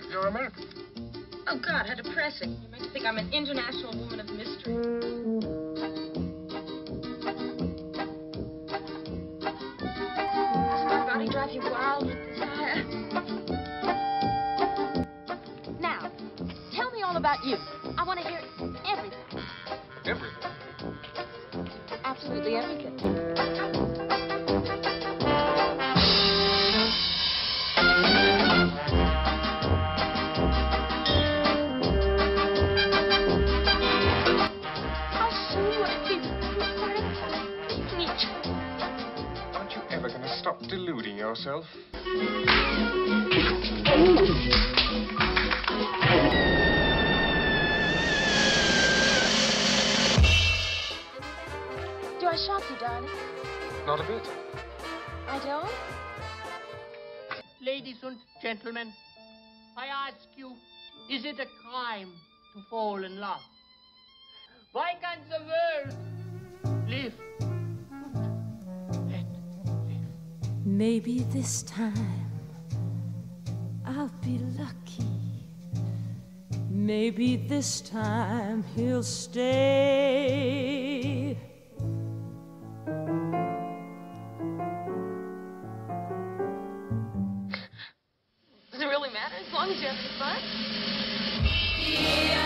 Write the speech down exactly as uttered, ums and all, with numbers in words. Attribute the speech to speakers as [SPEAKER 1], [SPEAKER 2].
[SPEAKER 1] You're American.
[SPEAKER 2] Oh, God, how depressing. You make me think I'm an international woman of mystery. Does my body drive you wild with desire?
[SPEAKER 3] Now, tell me all about you. I want to hear everything.
[SPEAKER 1] Everything?
[SPEAKER 3] Absolutely everything.
[SPEAKER 2] How soon would it be before we started meeting each other?
[SPEAKER 1] Aren't you ever going to stop deluding yourself?
[SPEAKER 3] Do I shock you, darling?
[SPEAKER 1] Not a bit.
[SPEAKER 3] I don't?
[SPEAKER 4] Ladies and gentlemen, I ask you, is it a crime to fall in love? Why can't the world live? Let live.
[SPEAKER 5] Maybe this time I'll be lucky. Maybe this time he'll stay.
[SPEAKER 2] Does it really matter as long as you're having fun?
[SPEAKER 5] Yeah.